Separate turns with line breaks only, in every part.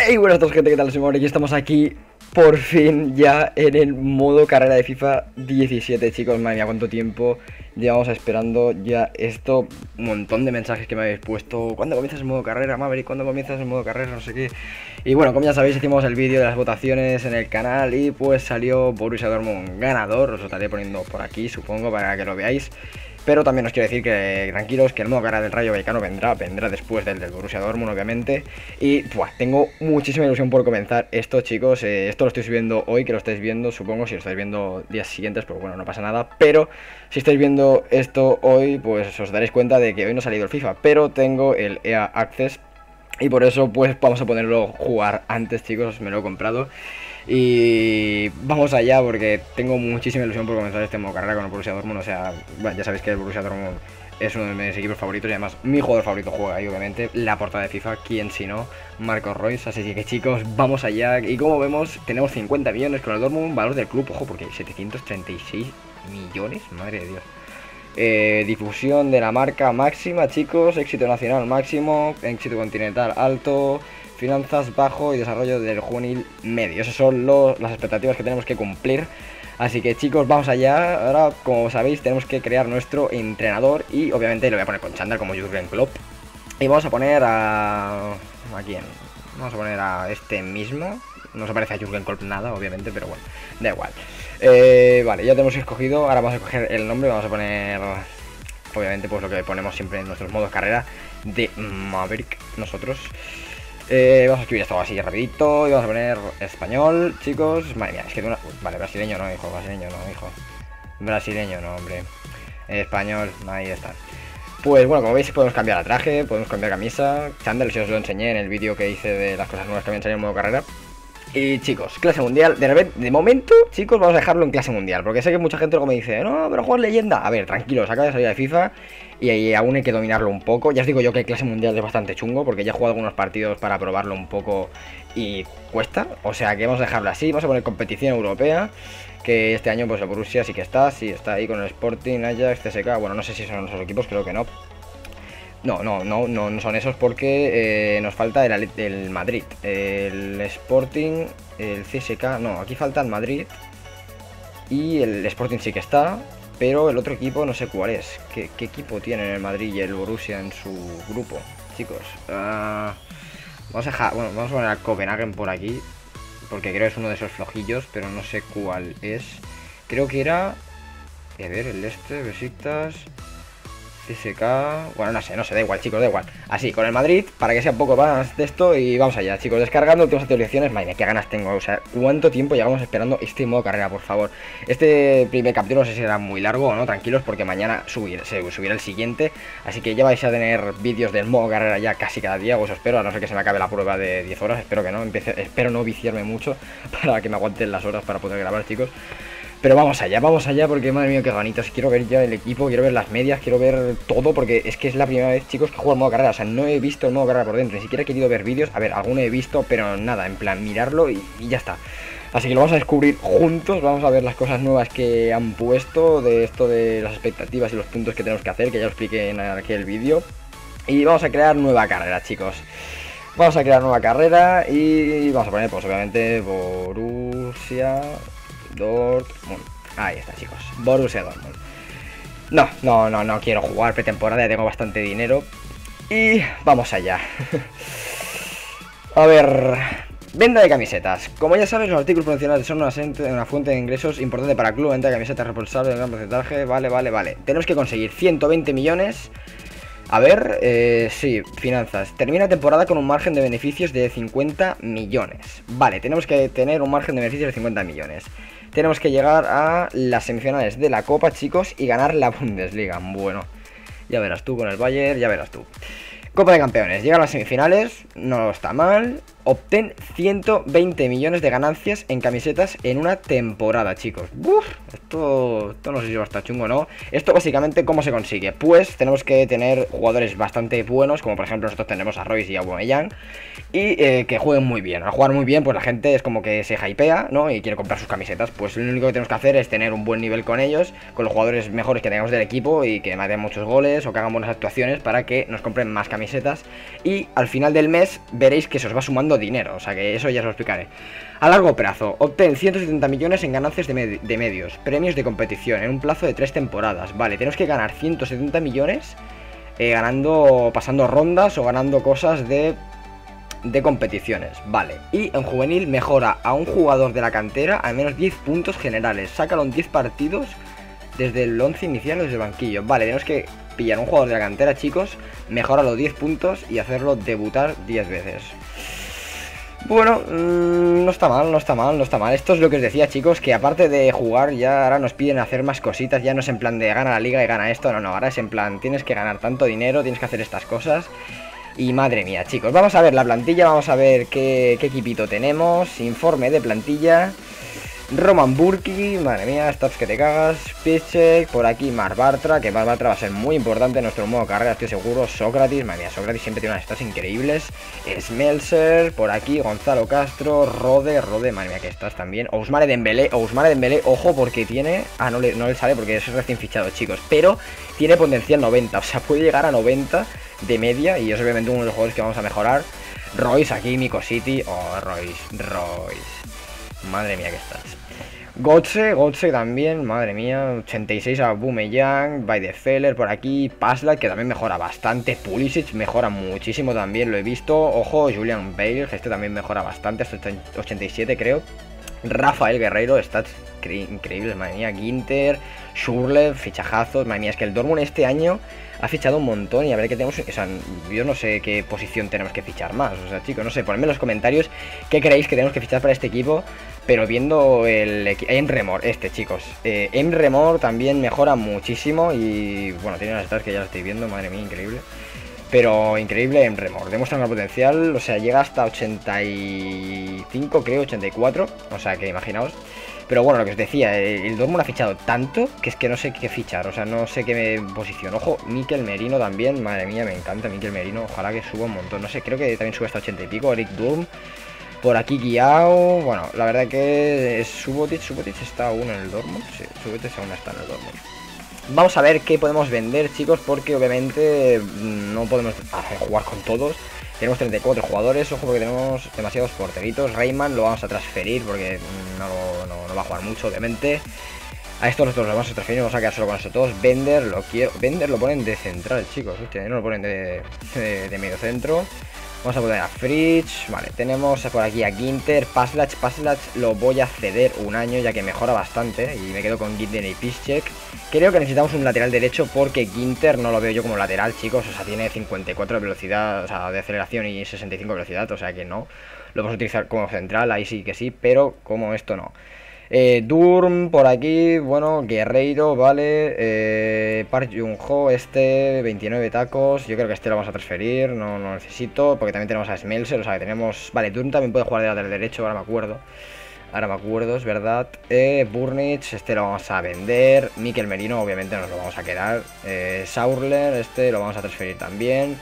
Hey, buenas a todos, gente, ¿qué tal? Soy Mauro y estamos aquí por fin ya en el modo carrera de FIFA 17, chicos. Madre mía, cuánto tiempo llevamos esperando ya esto. Un montón de mensajes que me habéis puesto. ¿Cuándo comienzas el modo carrera, Maverick? ¿Cuándo comienzas el modo carrera? No sé qué. Y bueno, como ya sabéis, hicimos el vídeo de las votaciones en el canal y pues salió Borussia Dortmund ganador. Os lo estaré poniendo por aquí, supongo, para que lo veáis. Pero también os quiero decir que tranquilos, que el modo carrera del Rayo Vallecano vendrá después del Borussia Dortmund, obviamente. Y tengo muchísima ilusión por comenzar esto, chicos. Esto lo estoy subiendo hoy, que lo estáis viendo, supongo, si lo estáis viendo días siguientes, pues bueno, no pasa nada. Pero si estáis viendo esto hoy, pues os daréis cuenta de que hoy no ha salido el FIFA, pero tengo el EA Access. Y por eso pues vamos a ponerlo jugar antes, chicos, me lo he comprado. Y vamos allá porque tengo muchísima ilusión por comenzar este modo carrera con el Borussia Dortmund. O sea, bueno, ya sabéis que el Borussia Dortmund es uno de mis equipos favoritos y además mi jugador favorito juega ahí, obviamente. La portada de FIFA, quién si no, Marcos Royce. Así que chicos, vamos allá. Y como vemos, tenemos 50 millones con el Dortmund, valor del club, ojo, porque 736 millones, madre de Dios. Difusión de la marca máxima, chicos, éxito nacional máximo, éxito continental alto, finanzas bajo y desarrollo del juvenil medio. Esas son las expectativas que tenemos que cumplir. Así que chicos, vamos allá. Ahora, como sabéis, tenemos que crear nuestro entrenador y obviamente lo voy a poner con chándal como Jürgen Klopp. Y vamos a poner a quién? Vamos a poner a este mismo. No se parece a Jürgen Klopp nada, obviamente, pero bueno, da igual. Vale, ya tenemos escogido. Ahora vamos a coger el nombre. Vamos a poner, obviamente, pues lo que ponemos siempre en nuestros modos carrera de Maverick, nosotros. Vamos a escribir esto así rapidito. Y vamos a poner español, chicos. Madre mía, es que de una... Vale, brasileño no, hijo. Brasileño no, hijo. Brasileño no, hombre. Español, ahí está. Pues bueno, como veis podemos cambiar a traje, podemos cambiar camisa. Chándal, si os lo enseñé en el vídeo que hice de las cosas nuevas que habían salido en modo carrera. Y chicos, clase mundial, de momento, chicos, vamos a dejarlo en clase mundial. Porque sé que mucha gente luego me dice, no, pero jugar leyenda. A ver, tranquilos, acaba de salir de FIFA y ahí aún hay que dominarlo un poco. Ya os digo yo que clase mundial es bastante chungo, porque ya he jugado algunos partidos para probarlo un poco y cuesta. O sea que vamos a dejarlo así, vamos a poner competición europea. Que este año pues el Borussia sí que está, ahí con el Sporting, Ajax, CSK. Bueno, no sé si son esos equipos, creo que no. No son esos porque nos falta el Madrid, el Sporting, el CSK, no, aquí falta el Madrid y el Sporting sí que está, pero el otro equipo no sé cuál es. ¿Qué equipo tienen el Madrid y el Borussia en su grupo, chicos? Vamos a poner a Copenhagen por aquí, porque creo que es uno de esos flojillos, pero no sé cuál es. Creo que era, a ver, el Besiktas... CSK, bueno, no sé, da igual, chicos, da igual. Así, con el Madrid, para que sea un poco más de esto. Y vamos allá, chicos, descargando últimas actualizaciones. Madre mía, qué ganas tengo, o sea, cuánto tiempo llevamos esperando este modo carrera, por favor. Este primer capítulo no sé si será muy largo o no, tranquilos, porque mañana se subirá el siguiente. Así que ya vais a tener vídeos del modo carrera ya casi cada día, os espero, a no ser que se me acabe la prueba de 10 horas. Espero que no, espero no viciarme mucho para que me aguanten las horas para poder grabar, chicos. Pero vamos allá, porque madre mía, qué ganitas. Quiero ver ya el equipo, quiero ver las medias, quiero ver todo, porque es que es la primera vez, chicos, que juego el modo carrera. O sea, no he visto el modo carrera por dentro, ni siquiera he querido ver vídeos. A ver, alguno he visto, pero nada, en plan, mirarlo y ya está. Así que lo vamos a descubrir juntos, vamos a ver las cosas nuevas que han puesto, de esto de las expectativas y los puntos que tenemos que hacer, que ya lo expliqué en aquel vídeo. Y vamos a crear nueva carrera, chicos. Vamos a crear nueva carrera y vamos a poner, pues obviamente, Borussia Dortmund. Ahí está, chicos, Borussia Dortmund. No quiero jugar pretemporada, ya tengo bastante dinero. Y vamos allá. A ver, venta de camisetas. Como ya sabes, los artículos promocionales son una fuente de ingresos importante para el club. Venta de camisetas responsable de gran porcentaje. Vale. Tenemos que conseguir 120 millones. A ver, sí, finanzas. Termina temporada con un margen de beneficios de 50 millones. Vale, tenemos que tener un margen de beneficios de 50 millones. Tenemos que llegar a las semifinales de la Copa, chicos, y ganar la Bundesliga. Bueno, ya verás tú con el Bayern, ya verás tú. Copa de Campeones, llegar a las semifinales, no está mal. Obtén 120 millones de ganancias en camisetas en una temporada, chicos. Uf, esto no sé si va a estar chungo o no. Esto básicamente, ¿cómo se consigue? Pues tenemos que tener jugadores bastante buenos, como por ejemplo nosotros tenemos a Royce y a Aubameyang, y que jueguen muy bien. Al jugar muy bien, pues la gente es como que se hypea, ¿no? Y quiere comprar sus camisetas. Pues lo único que tenemos que hacer es tener un buen nivel con ellos, con los jugadores mejores que tengamos del equipo y que maten muchos goles o que hagan buenas actuaciones para que nos compren más camisetas. Y al final del mes veréis que se os va sumando ganando dinero, o sea que eso ya os lo explicaré. A largo plazo, obtén 170 millones en ganancias de medios, premios de competición, en un plazo de 3 temporadas. Vale, tenemos que ganar 170 millones pasando rondas o ganando cosas de competiciones, vale. Y en juvenil mejora a un jugador de la cantera al menos 10 puntos generales. Sácalo en 10 partidos desde el 11 inicial o desde el banquillo. Vale, tenemos que pillar un jugador de la cantera, chicos, mejorar los 10 puntos y hacerlo debutar 10 veces. Bueno, no está mal, no está mal, no está mal. Esto es lo que os decía, chicos, que aparte de jugar ya ahora nos piden hacer más cositas. Ya no es en plan de gana la liga y gana esto, no, no, ahora es en plan tienes que ganar tanto dinero, tienes que hacer estas cosas. Y madre mía, chicos, vamos a ver la plantilla, vamos a ver qué equipito tenemos. Informe de plantilla. Roman Burki, madre mía, stats que te cagas. Piszczek, por aquí Marc Bartra, que Marc Bartra va a ser muy importante en nuestro modo carrera, estoy seguro. Sócrates, madre mía, Sócrates siempre tiene unas stats increíbles. Smelser, por aquí Gonzalo Castro, Rode, madre mía, que stats también. Ousmane Dembélé, ojo porque tiene... Ah, no le sale porque es recién fichado, chicos, pero tiene potencial 90, o sea, puede llegar a 90 de media y es obviamente uno de los jugadores que vamos a mejorar. Royce aquí, Mico City, oh, Royce. Madre mía que estás. Götze también, madre mía. 86 a Aubameyang, Weidefeller por aquí. Pasla, que también mejora bastante. Pulisic mejora muchísimo también, lo he visto. Ojo, Julian Bale, este también mejora bastante, hasta 87 creo. Rafael Guerreiro, stats increíbles, madre mía. Ginter, Schürrle, fichajazos, madre mía. Es que el Dortmund este año ha fichado un montón y a ver qué tenemos. O sea, yo no sé qué posición tenemos que fichar más. O sea, chicos, no sé, ponedme en los comentarios qué creéis que tenemos que fichar para este equipo. Pero viendo el Emre Mor, chicos, Emre Mor también mejora muchísimo. Y bueno, tiene unas stats que ya lo estoy viendo, madre mía, increíble. Pero increíble Emre Mor, demuestra un gran potencial. O sea, llega hasta 85, creo, 84. O sea, que imaginaos. Pero bueno, lo que os decía, el Dortmund ha fichado tanto que es que no sé qué fichar, o sea, no sé qué posición. Ojo, Mikel Merino también, madre mía, me encanta Mikel Merino, ojalá que suba un montón. No sé, creo que también sube hasta 80 y pico. Eric Durm, por aquí Guiao. Bueno, la verdad que es Subotic está aún en el Dortmund. Sí, Subotic aún está en el Dortmund. Vamos a ver qué podemos vender, chicos, porque obviamente no podemos jugar con todos. Tenemos 34 jugadores, ojo porque tenemos demasiados porteritos. Rayman lo vamos a transferir porque no va a jugar mucho, obviamente. A estos nosotros lo vamos a transferir, vamos a quedar solo con nosotros. Bender lo quiero. Bender lo ponen de central, chicos. Hostia, no lo ponen de medio centro. Vamos a poner a Fritz. Vale, tenemos por aquí a Ginter. Passlac lo voy a ceder un año ya que mejora bastante. Y me quedo con Ginter y Piszczek. Creo que necesitamos un lateral derecho porque Ginter no lo veo yo como lateral, chicos. O sea, tiene 54 de velocidad, o sea, de aceleración y 65 de velocidad. O sea que no. Lo vamos a utilizar como central, ahí sí que sí. Pero como esto no. Durm por aquí, bueno, Guerreiro, vale. Park Jung-ho, 29 tacos. Yo creo que este lo vamos a transferir, no lo necesito, porque también tenemos a Smelser, o sea que tenemos... Vale, Durm también puede jugar de lateral derecho, ahora me acuerdo, es verdad. Burnich, lo vamos a vender. Mikel Merino, obviamente nos lo vamos a quedar. Saurler, lo vamos a transferir también.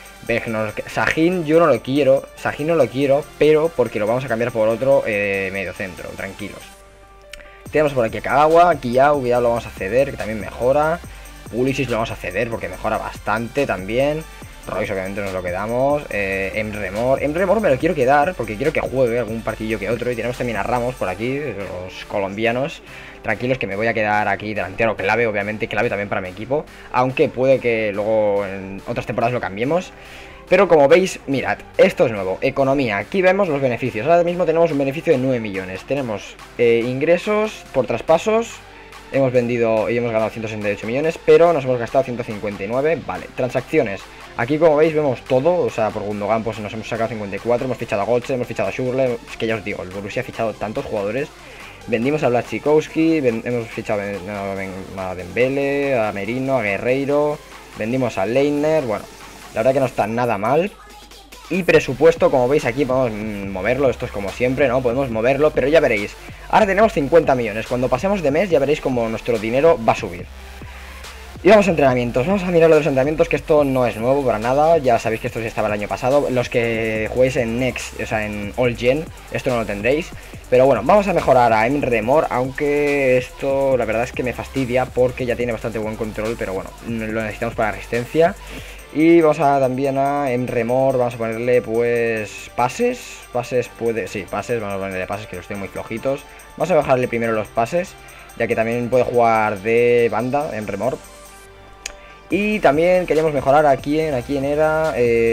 Sahin yo no lo quiero, pero porque lo vamos a cambiar por otro medio centro, tranquilos. Tenemos por aquí a Kagawa, Guiao lo vamos a ceder, que también mejora. Pulisic lo vamos a ceder porque mejora bastante también. Royce obviamente nos lo quedamos. Emre Mor me lo quiero quedar porque quiero que juegue algún partidillo que otro. Y tenemos también a Ramos por aquí, los colombianos. Tranquilos que me voy a quedar aquí delantero clave, obviamente clave también para mi equipo. Aunque puede que luego en otras temporadas lo cambiemos. Pero como veis, mirad, esto es nuevo. Economía, aquí vemos los beneficios. Ahora mismo tenemos un beneficio de 9 millones. Tenemos ingresos por traspasos. Hemos vendido y hemos ganado 168 millones, pero nos hemos gastado 159. Vale, transacciones. Aquí como veis vemos todo, o sea, por Gundogan pues nos hemos sacado 54. Hemos fichado a Götze, hemos fichado a Schürrle. Es que ya os digo, el Borussia ha fichado tantos jugadores. Vendimos a Blaszczykowski, hemos fichado a Dembélé, a Merino, a Guerreiro. Vendimos a Leitner, bueno, la verdad que no está nada mal. Y presupuesto, como veis aquí podemos moverlo, esto es como siempre, ¿no? Podemos moverlo, pero ya veréis. Ahora tenemos 50 millones, cuando pasemos de mes ya veréis como nuestro dinero va a subir. Y vamos a entrenamientos, vamos a mirar lo de los entrenamientos, que esto no es nuevo para nada. Ya sabéis que esto ya estaba el año pasado. Los que juguéis en Next, o sea en All Gen, esto no lo tendréis. Pero bueno, vamos a mejorar a Emre Mor, aunque esto la verdad es que me fastidia porque ya tiene bastante buen control. Pero bueno, lo necesitamos para resistencia. Y vamos a también a en remor, vamos a ponerle pues pases. Pases puede, sí, pases, vamos a ponerle pases que los tengo muy flojitos. Vamos a bajarle primero los pases, ya que también puede jugar de banda en remor. Y también queríamos mejorar a quién era.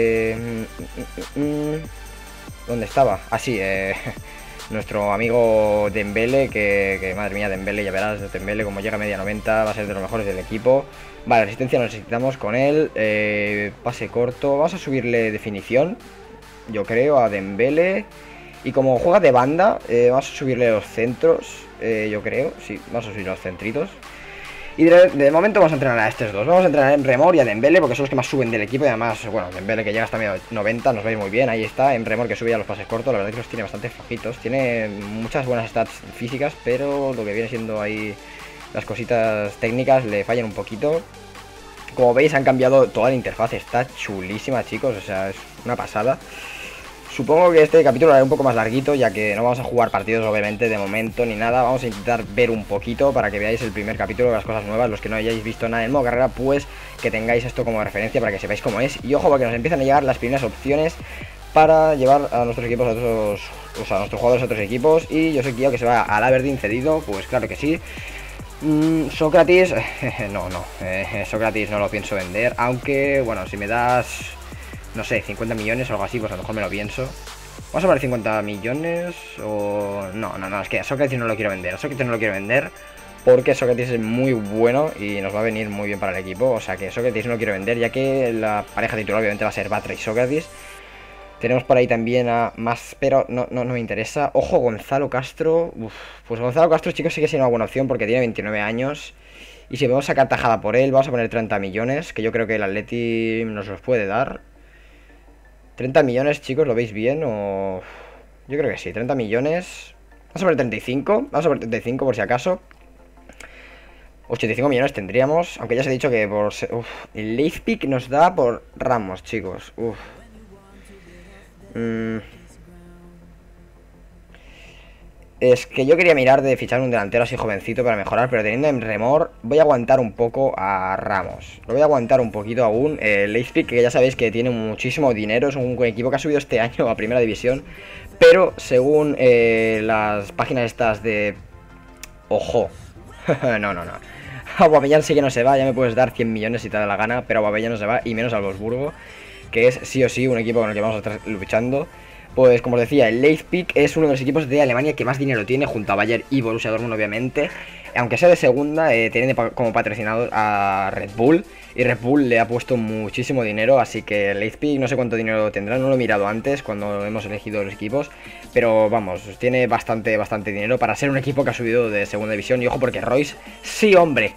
¿Dónde estaba? Ah, sí, nuestro amigo Dembele, que madre mía, Dembele, ya verás, Dembele como llega a media 90 va a ser de los mejores del equipo. Vale, resistencia no necesitamos con él. Pase corto, vamos a subirle definición, yo creo, a Dembele. Y como juega de banda, vamos a subirle los centros, yo creo, sí, vamos a subir los centritos. Y de momento vamos a entrenar a estos dos. Vamos a entrenar en Remor y a Dembele, porque son los que más suben del equipo. Y además, bueno, Dembele que llega hasta medio 90, nos va a ir muy bien. Ahí está, en Remor que sube a los pases cortos. La verdad es que los tiene bastante flojitos. Tiene muchas buenas stats físicas, pero lo que viene siendo ahí las cositas técnicas le fallan un poquito. Como veis, han cambiado toda la interfaz. Está chulísima, chicos, o sea, es una pasada. Supongo que este capítulo lo haré un poco más larguito, ya que no vamos a jugar partidos obviamente de momento ni nada. Vamos a intentar ver un poquito para que veáis el primer capítulo de las cosas nuevas. Los que no hayáis visto nada en modo carrera, pues que tengáis esto como referencia para que sepáis cómo es. Y ojo, porque nos empiezan a llegar las primeras opciones para llevar a nuestros equipos a otros, o sea, a nuestros jugadores a otros equipos. Y yo soy Kio, que se va al Aberdeen cedido, pues claro que sí. Sócrates, no, Sócrates no lo pienso vender, aunque bueno, si me das, no sé, 50 millones o algo así, pues a lo mejor me lo pienso. Vamos a poner 50 millones o... No, es que a Sócrates no lo quiero vender. A Sócrates no lo quiero vender porque Sócrates es muy bueno y nos va a venir muy bien para el equipo. O sea que Sócrates no lo quiero vender, ya que la pareja titular obviamente va a ser Batra y Sócrates. Tenemos por ahí también a más, pero no me interesa. Ojo, Gonzalo Castro. Uf, pues Gonzalo Castro, chicos, sí que sería una buena opción porque tiene 29 años. Y si podemos sacar tajada por él, vamos a poner 30 millones, que yo creo que el Atleti nos los puede dar. 30 millones, chicos, ¿lo veis bien? O... Yo creo que sí, 30 millones. Vamos a poner 35, vamos a poner 35 por si acaso. 85 millones tendríamos, aunque ya os he dicho que por... el Leipzig nos da por Ramos, chicos. Es que yo quería mirar de fichar un delantero así jovencito para mejorar, pero teniendo en remor voy a aguantar un poco a Ramos. Lo voy a aguantar un poquito aún. El Leipzig, que ya sabéis que tiene muchísimo dinero, es un equipo que ha subido este año a primera división, pero según las páginas estas de... Ojo. no. Aubameyang sí que no se va, ya me puedes dar 100 millones si te da la gana, pero Aubameyang no se va, y menos al Wolfsburgo, que es sí o sí un equipo con el que vamos a estar luchando. Pues como os decía, el Leipzig es uno de los equipos de Alemania que más dinero tiene, junto a Bayern y Borussia Dortmund obviamente. Aunque sea de segunda, tiene como patrocinador a Red Bull, y Red Bull le ha puesto muchísimo dinero, así que el Leipzig no sé cuánto dinero tendrá, no lo he mirado antes cuando hemos elegido los equipos, pero vamos, tiene bastante dinero para ser un equipo que ha subido de segunda división. Y ojo porque Royce, sí hombre,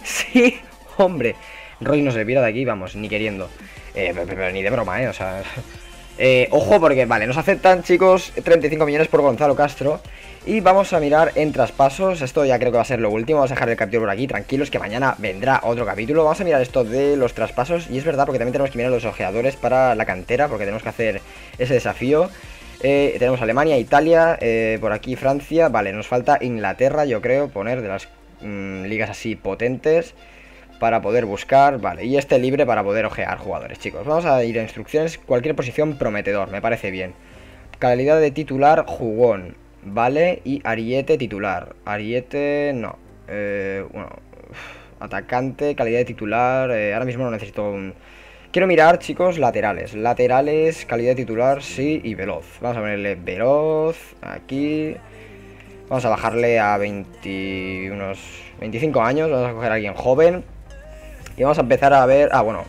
Royce no se viera de aquí, vamos, ni queriendo, pero ni de broma, o sea... ojo porque, vale, nos aceptan, chicos, 35 millones por Gonzalo Castro. Y vamos a mirar en traspasos. Esto ya creo que va a ser lo último. Vamos a dejar el capítulo por aquí, tranquilos, que mañana vendrá otro capítulo. Vamos a mirar esto de los traspasos. Y es verdad, porque también tenemos que mirar los ojeadores para la cantera, porque tenemos que hacer ese desafío. Tenemos Alemania, Italia, por aquí Francia. Vale, nos falta Inglaterra, yo creo, poner de las ligas así potentes para poder buscar, vale, y este libre para poder ojear jugadores, chicos. Vamos a ir a instrucciones, cualquier posición prometedor, me parece bien. Calidad de titular, jugón, vale, y Ariete titular. Ariete, no. Bueno, atacante, calidad de titular, ahora mismo no necesito un... Quiero mirar, chicos, laterales. Laterales, calidad de titular, sí, y veloz. Vamos a ponerle veloz, aquí... Vamos a bajarle a unos 25 años, vamos a coger a alguien joven. Y vamos a empezar a ver... bueno.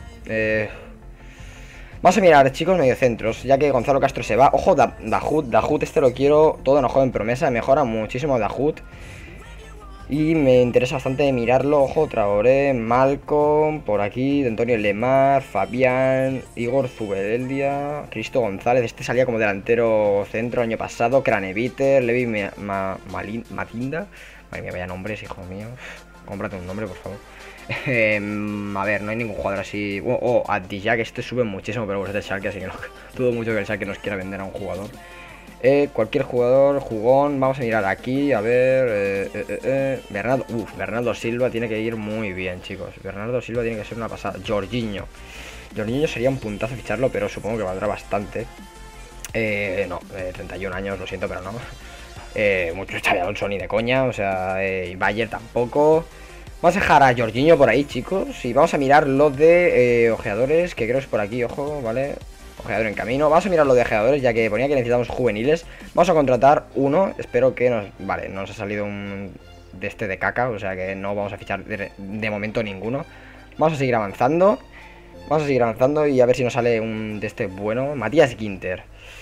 Vamos a mirar, chicos, mediocentros, ya que Gonzalo Castro se va. Ojo, Dahoud, este lo quiero todo en joven promesa. Mejora muchísimo Dahoud. Y me interesa bastante mirarlo. Ojo, Traoré, Malcolm, por aquí, de Antonio Lemar, Fabián, Igor Zubeldia, Cristo González. Este salía como delantero centro el año pasado. Craneviter, Levi Matinda. Madre mía, vaya nombres, hijo mío. Cómprate un nombre, por favor. A ver, no hay ningún jugador así. Adijak, este sube muchísimo, pero es del Schalke, así que no dudo mucho que el Schalke nos quiera vender a un jugador. Cualquier jugador, jugón. Vamos a mirar aquí, a ver. Bernardo Silva tiene que ir muy bien, chicos. Bernardo Silva tiene que ser una pasada. Jorginho. Jorginho sería un puntazo ficharlo, pero supongo que valdrá bastante. No, 31 años, lo siento, pero no. Mucho Xabi Alonso ni de coña, o sea, y Bayer tampoco. Vamos a dejar a Jorginho por ahí, chicos, y vamos a mirar lo de ojeadores, que creo que es por aquí, ojo, ¿vale? Ojeador en camino. Vamos a mirar lo de ojeadores, ya que ponía que necesitamos juveniles. Vamos a contratar uno, espero que nos... Vale, no nos ha salido un... de este de caca, o sea que no vamos a fichar de momento ninguno. Vamos a seguir avanzando. Vamos a seguir avanzando y a ver si nos sale un de este bueno. Matías Ginter.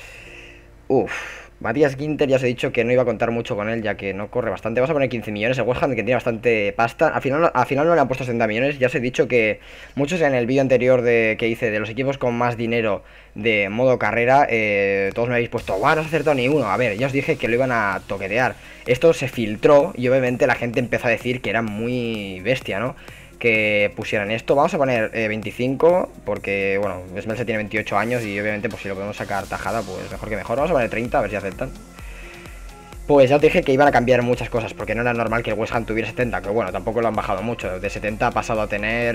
Matías Ginter, ya os he dicho que no iba a contar mucho con él, ya que no corre bastante. Vamos a poner 15 millones. El West Ham, que tiene bastante pasta. Al final no le han puesto 70 millones. Ya os he dicho que muchos en el vídeo anterior que hice de los equipos con más dinero de modo carrera, todos me habéis puesto, guau, no has acertado ni uno. A ver, ya os dije que lo iban a toquetear. Esto se filtró y obviamente la gente empezó a decir que era muy bestia, ¿no? Que pusieran esto. Vamos a poner 25, porque, bueno, Smeltzer tiene 28 años y obviamente, pues si lo podemos sacar tajada, pues mejor que mejor. Vamos a poner 30, a ver si aceptan. Pues ya os dije que iban a cambiar muchas cosas, porque no era normal que el West Ham tuviera 70, que bueno, tampoco lo han bajado mucho. De 70 ha pasado a tener...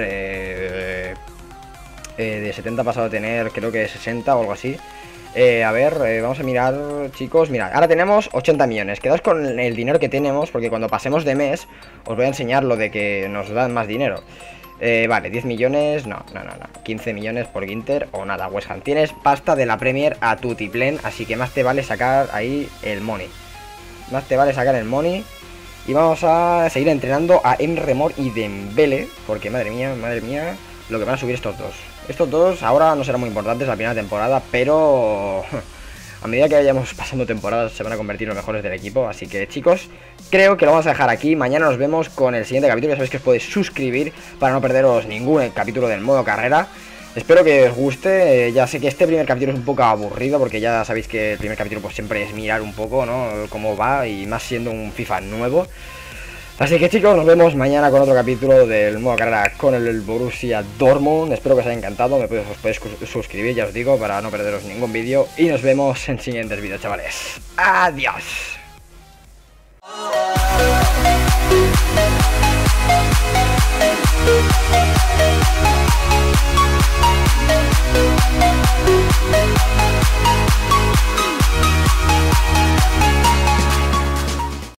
de 70 ha pasado a tener, creo que 60 o algo así. A ver, vamos a mirar, chicos. Mirad, ahora tenemos 80 millones. Quedaos con el dinero que tenemos, porque cuando pasemos de mes os voy a enseñar lo de que nos dan más dinero. Vale, 10 millones, no. 15 millones por Ginter o nada, West Ham. Tienes pasta de la Premier a tutiplen, así que más te vale sacar ahí el money. Más te vale sacar el money. Y vamos a seguir entrenando a Emre Mor y Dembele, porque madre mía, lo que van a subir estos dos. Estos dos ahora no serán muy importantes la primera temporada, pero a medida que vayamos pasando temporadas se van a convertir en los mejores del equipo. Así que, chicos, creo que lo vamos a dejar aquí. Mañana nos vemos con el siguiente capítulo. Ya sabéis que os podéis suscribir para no perderos ningún capítulo del modo carrera. Espero que os guste. Ya sé que este primer capítulo es un poco aburrido, porque ya sabéis que el primer capítulo pues siempre es mirar un poco, ¿no?, cómo va, y más siendo un FIFA nuevo. Así que, chicos, nos vemos mañana con otro capítulo del modo carrera con el Borussia Dortmund. Espero que os haya encantado. Os podéis suscribir, ya os digo, para no perderos ningún vídeo. Y nos vemos en siguientes vídeos, chavales. Adiós.